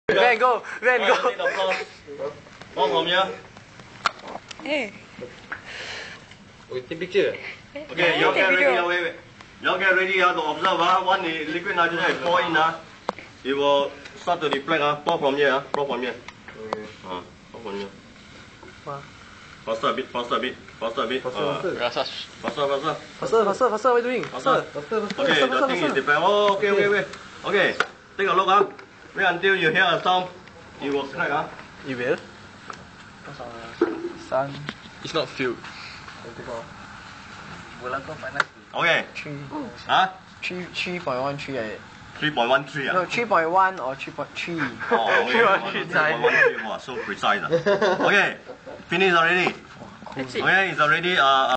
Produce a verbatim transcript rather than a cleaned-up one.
Van go, Van go. Ball from here. Hey. We take picture. Okay, y'all get ready. Wait, wait. Y'all get ready uh, to observe. Uh, when the liquid nitrogen is poured in, uh, it will start to reflect. Uh, pour from here. Uh, pour from here. Okay. Uh, pour from here. Wow. Faster a bit. Faster a bit. Faster a bit. Faster, uh, faster. Faster, faster. Faster, faster, faster. What are you doing? Faster. Faster, faster. Okay, the thing is different. Oh, okay, okay, okay. Okay, take a look. Uh. Wait until you hear a sound. It will crack. Uh. You will? Sun. It's not filled. Okay. Three. Huh? Three. Three point one three. Like three point one three. no, three point one or three point three. Oh, okay. three point one three. Wow, so precise. Uh. Okay, finish already. Okay, it's already. Uh.